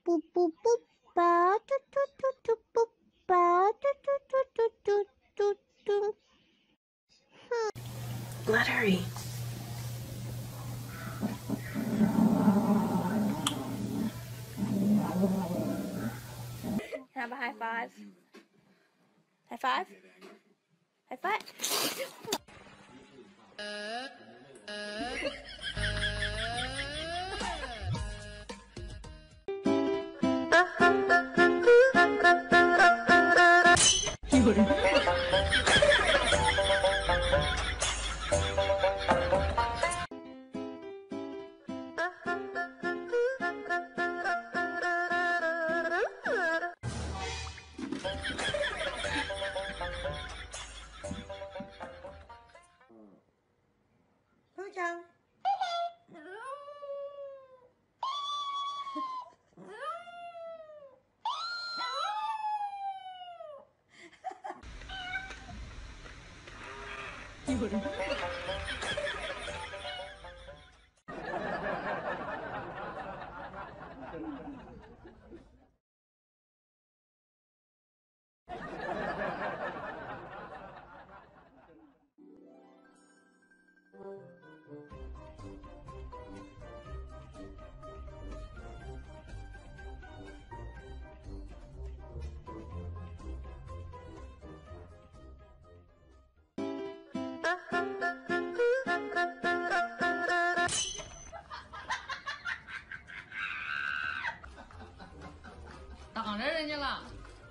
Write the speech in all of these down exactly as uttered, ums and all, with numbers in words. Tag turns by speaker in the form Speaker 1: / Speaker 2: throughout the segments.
Speaker 1: boop boop boop ba do do do do boop ba do do do do do do do.
Speaker 2: Glittery.
Speaker 3: Can I have a high five? High five? High five?
Speaker 2: Hương Trần.
Speaker 4: 挡着人家了。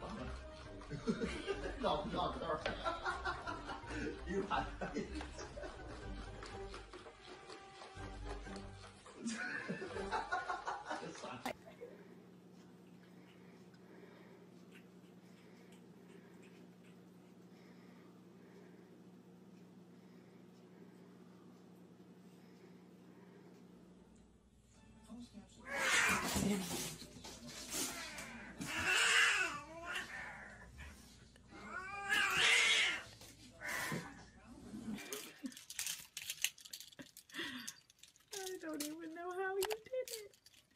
Speaker 5: 绕不绕道儿？一盘。
Speaker 2: I don't even know how you did it.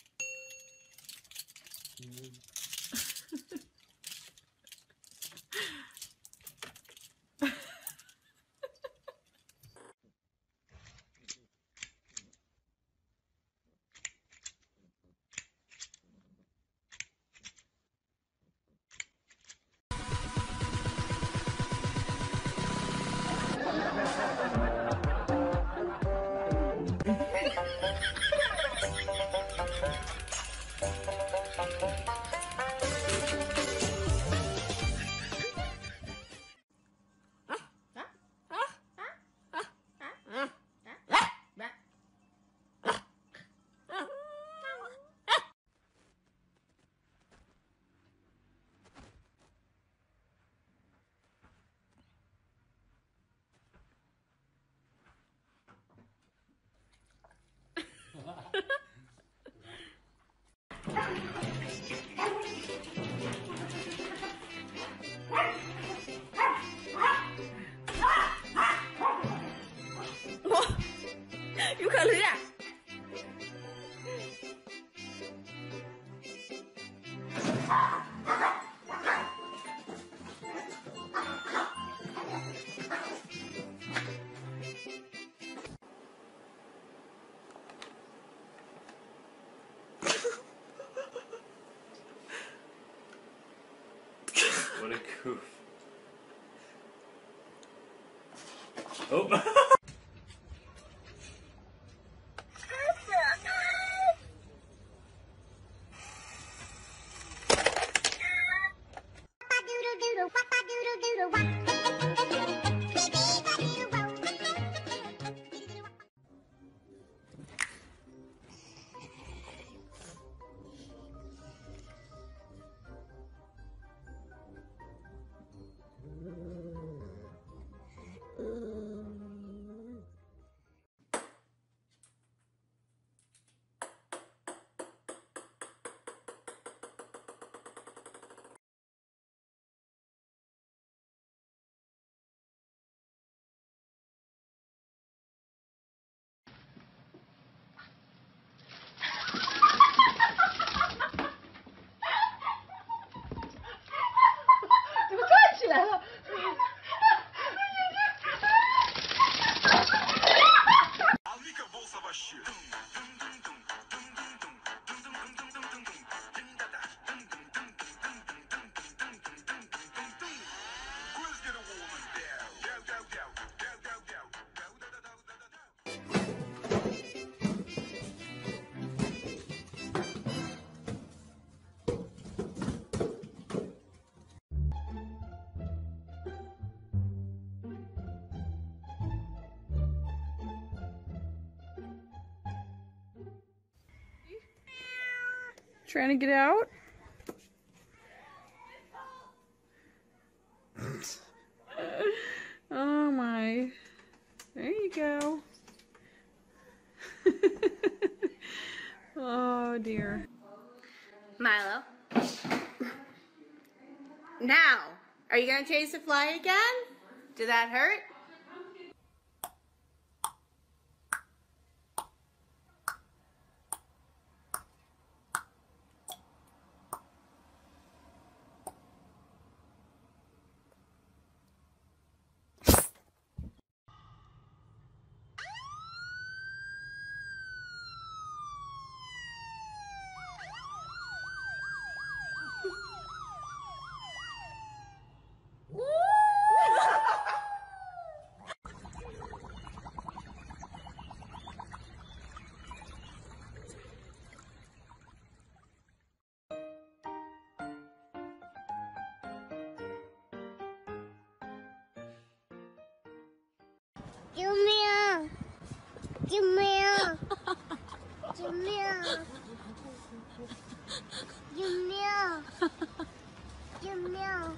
Speaker 3: Chú khờ lưới à?
Speaker 6: What a goof. Oh.
Speaker 2: Trying to get out? Oh my. There you go. Oh dear.
Speaker 1: Milo. Now, are you gonna chase the fly again? Did that hurt? Give me a. Give me a. Give me a. Give me a. Give me a.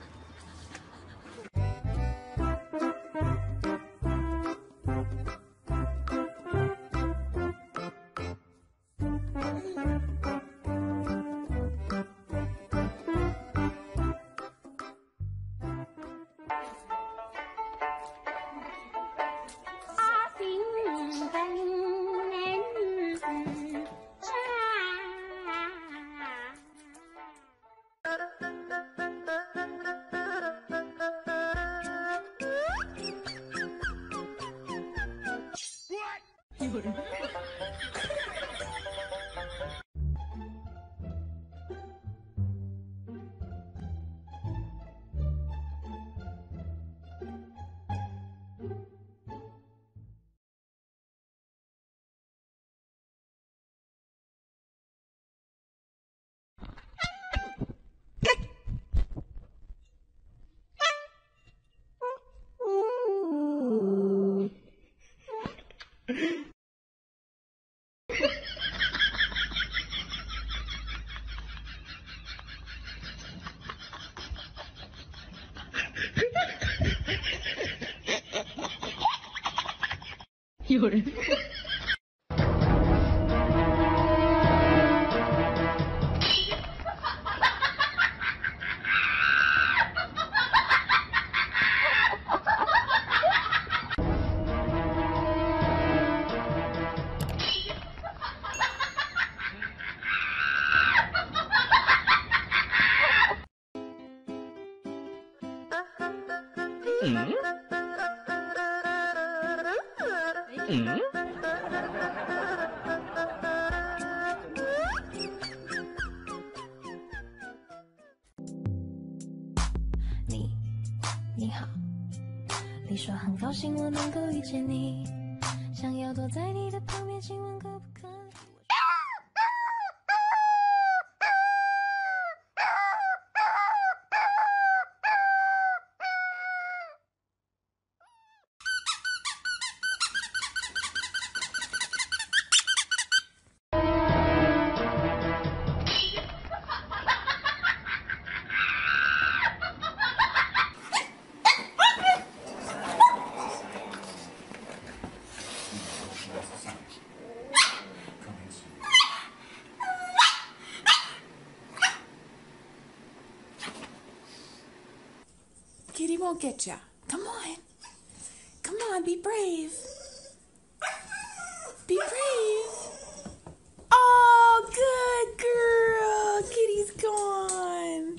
Speaker 3: Mm?
Speaker 6: 你，你好。你说很高兴我能够遇见你，想要躲在你的旁边，请问可不可以？
Speaker 2: Kitty won't get ya. Come on. Come on, be brave. Be brave. Oh, good girl. Kitty's gone.